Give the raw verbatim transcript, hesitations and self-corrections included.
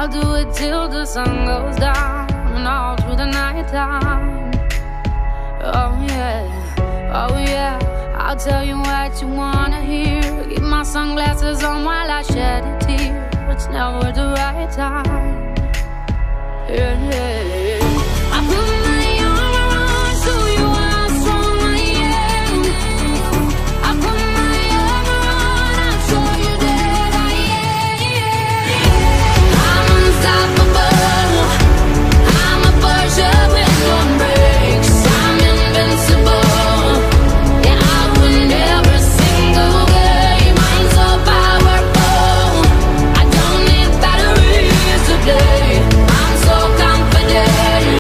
I'll do it till the sun goes down and all through the night time. Oh yeah, oh yeah, I'll tell you what you wanna hear. Keep my sunglasses on while I shed a tear. It's never the right time. Yeah, yeah, yeah.